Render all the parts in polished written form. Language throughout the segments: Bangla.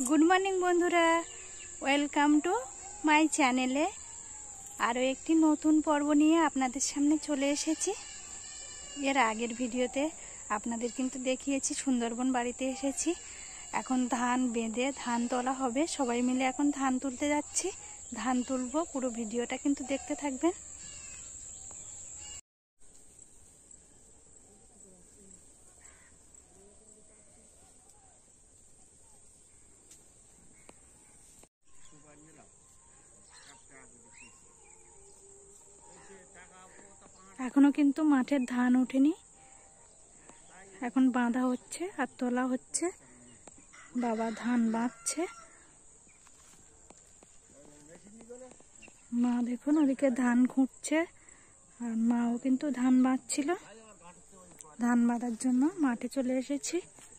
গুড মর্নিং বন্ধুরা, ওয়েলকাম টু মাই চ্যানেলে। আরও একটি নতুন পর্ব নিয়ে আপনাদের সামনে চলে এসেছি। এর আগের ভিডিওতে আপনাদের কিন্তু দেখিয়েছি সুন্দরবন বাড়িতে এসেছি। এখন ধান বেঁধে ধান তোলা হবে, সবাই মিলে এখন ধান তুলতে যাচ্ছি। ধান তুলবো, পুরো ভিডিওটা কিন্তু দেখতে থাকবেন। এখনো কিন্তু মাঠের ধান ওঠেনি, এখন বাঁধা হচ্ছে আর তোলা হচ্ছে। বাবা ধান বাঁধছে, মা দেখুন ওদিকে ধান খুঁটছে, আর মাও কিন্তু ধান বাঁধছিল। ধান বাঁধার জন্য মাঠে চলে এসেছি।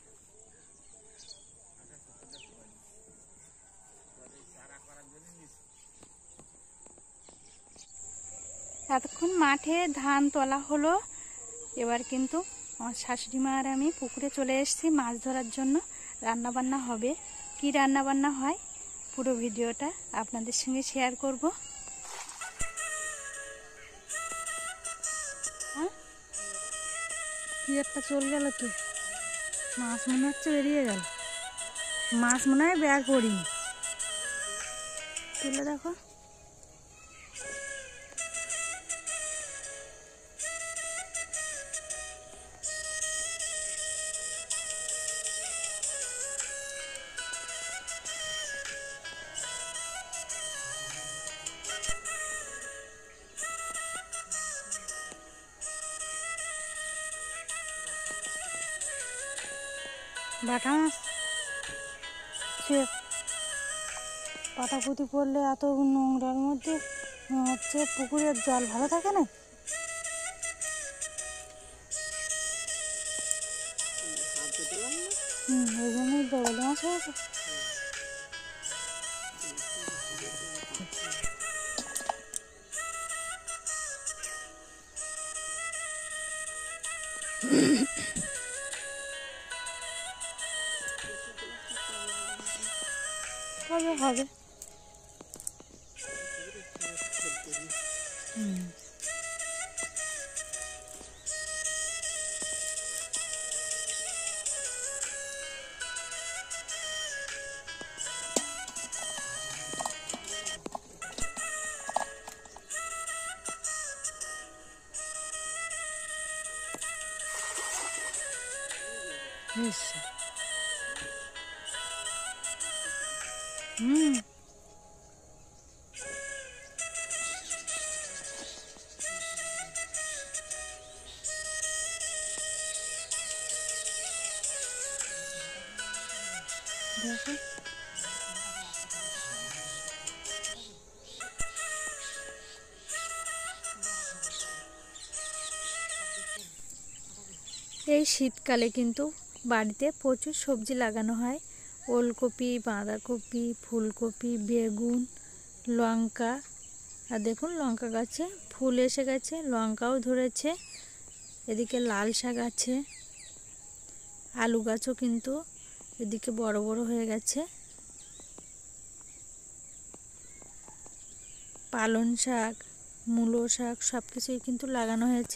এতক্ষণ মাঠে ধান তোলা হলো, এবার কিন্তু আমার শাশুড়ি মা আর আমি পুকুরে চলে এসেছি মাছ ধরার জন্য। রান্না বান্না হবে, কি রান্না বান্না হয় পুরো ভিডিওটা আপনাদের সঙ্গে শেয়ার করব। কি একটা চলে গেল, তো মাছ মনে হচ্ছে বেরিয়ে গেল। মাছ মনে হয় ব্যাগ পড়িনি, তুলে দেখো। বাটা মাছ, সে পাটাপুতি পড়লে এত নোংরার মধ্যে হচ্ছে পুকুরের জল ভালো থাকে না। ওই জন্যই বড় মাছ হয়েছে। হবে হবে। দেখো এই শীতকালে কিন্তু বাড়িতে প্রচুর সবজি লাগানো হয়। ওলকপি, বাঁধাকপি, ফুলকপি, বেগুন, লঙ্কা। আর দেখুন লঙ্কা গাছে ফুল এসে গেছে, লঙ্কাও ধরেছে। এদিকে লাল শাক আছে, আলু গাছও কিন্তু এদিকে বড় বড় হয়ে গেছে। পালং শাক, মূলো শাক সব কিছুই কিন্তু লাগানো হয়েছে।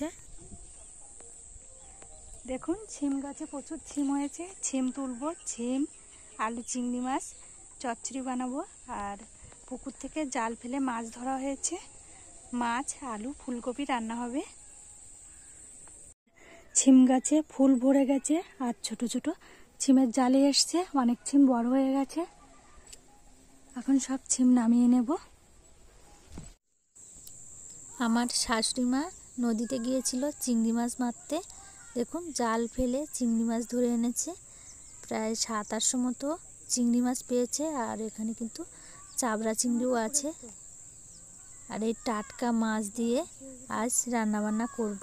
দেখুন ছিম গাছে প্রচুর ছিম হয়েছে, ছিম তুলবো। ছিম, আলু, চিংড়ি মাছ চচ্চড়ি বানাবো। আর পুকুর থেকে জাল ফেলে মাছ ধরা হয়েছে, মাছ, আলু, ফুলকপি রান্না হবে। ছিম গাছে ফুল ভরে গেছে, আর ছোট ছোট ছিমের জালে এসছে, অনেক ছিম বড় হয়ে গেছে। এখন সব ছিম নামিয়ে নেব। আমার শাশুড়ি মা নদীতে গিয়েছিল চিংড়ি মাছ মারতে। দেখুন জাল ফেলে চিংড়ি মাছ ধরে এনেছে, প্রায় 7-800 মতো চিংড়ি মাছ পেয়েছে। আর এখানে কিন্তু চাবড়া চিংড়িও আছে। আর এই টাটকা মাছ দিয়ে আজ রান্নাবান্না করব।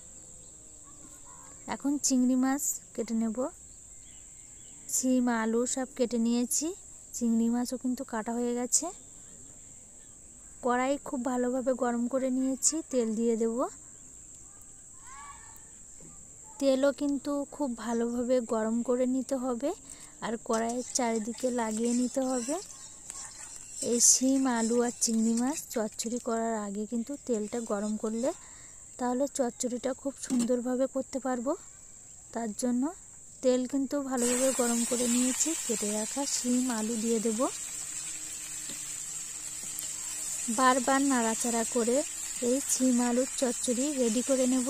এখন চিংড়ি মাছ কেটে নেব। ছিম, আলু সব কেটে নিয়েছি, চিংড়ি মাছও কিন্তু কাটা হয়ে গেছে। কড়াই খুব ভালোভাবে গরম করে নিয়েছি, তেল দিয়ে দেব। তেলও কিন্তু খুব ভালোভাবে গরম করে নিতে হবে, আর কড়াইয়ের চারিদিকে লাগিয়ে নিতে হবে। এই শিম, আলু আর চিংড়ি মাছ চচ্চড়ি করার আগে কিন্তু তেলটা গরম করলে তাহলে চচ্চড়িটা খুব সুন্দরভাবে করতে পারবো। তার জন্য তেল কিন্তু ভালোভাবে গরম করে নিয়েছি। কেটে রাখা শিম, আলু দিয়ে দেব। বারবার নাড়াচাড়া করে এই শিম আলুর চচ্চড়ি রেডি করে নেব।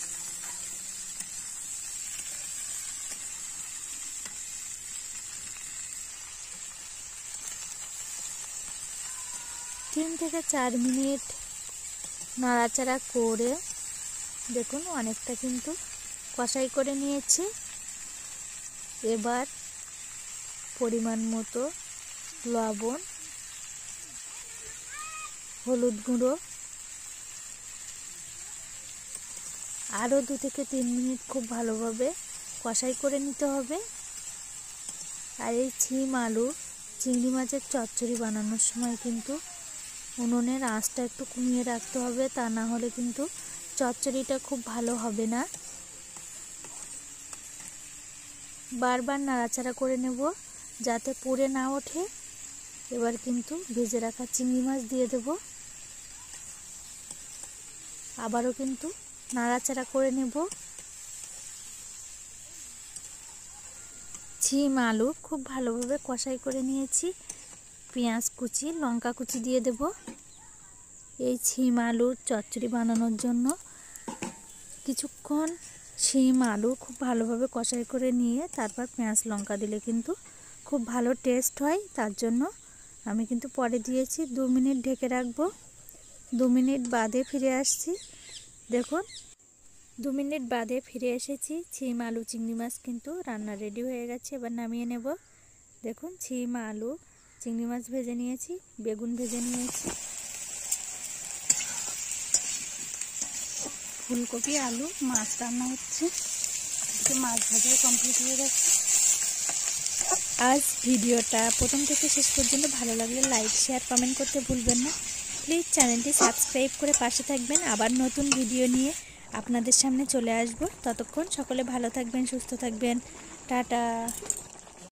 তিন থেকে 4 মিনিট নাড়াচাড়া করে দেখুন অনেকটা কিন্তু কষাই করে নিয়েছি। এবার পরিমাণ মতো লবণ, হলুদ গুঁড়ো, আরও 2 থেকে 3 মিনিট খুব ভালোভাবে কষাই করে নিতে হবে। আর এই শিম, আলু, চিংড়ি মাছের চচ্চড়ি বানানোর সময় কিন্তু উনুনের আঁচটা একটু কমিয়ে রাখতে হবে, তা না হলে কিন্তু চচ্চড়িটা খুব ভালো হবে না। বারবার নাড়াচাড়া করে নেব যাতে পুড়ে না ওঠে। এবার কিন্তু ভেজে রাখা চিংড়ি মাছ দিয়ে দেব। আবারও কিন্তু নাড়াচাড়া করে নেব। শিম, আলু খুব ভালোভাবে কষাই করে নিয়েছি। পেঁয়াজ কুচি, লঙ্কা কুচি দিয়ে দেব। এই শিম আলুর চচ্চড়ি বানানোর জন্য কিছুক্ষণ শিম, আলু খুব ভালোভাবে কষাই করে নিয়ে তারপর পেঁয়াজ, লঙ্কা দিলে কিন্তু খুব ভালো টেস্ট হয়। তার জন্য আমি কিন্তু পরে দিয়েছি। 2 মিনিট ঢেকে রাখবো। 2 মিনিট বাদে ফিরে আসছি। দেখুন 2 মিনিট বাদে ফিরে এসেছি। শিম, আলু, চিংড়ি মাছ কিন্তু রান্না রেডি হয়ে গেছে। এবার নামিয়ে নেব। দেখুন শিম, আলু, চিংড়ি মাছ ভেজে নিয়েছি, বেগুন ভেজে নিয়েছি, ফুলকপি, আলু, মাছ রান্না হচ্ছে। মাছ ভাজা কমপ্লিট হয়ে গেছে। আজ ভিডিওটা প্রথম থেকে শেষ পর্যন্ত ভালো লাগলে লাইক, শেয়ার, কমেন্ট করতে ভুলবেন না। প্লিজ চ্যানেলটি সাবস্ক্রাইব করে পাশে থাকবেন। আবার নতুন ভিডিও নিয়ে আপনাদের সামনে চলে আসব। ততক্ষণ সকলে ভালো থাকবেন, সুস্থ থাকবেন। টাটা।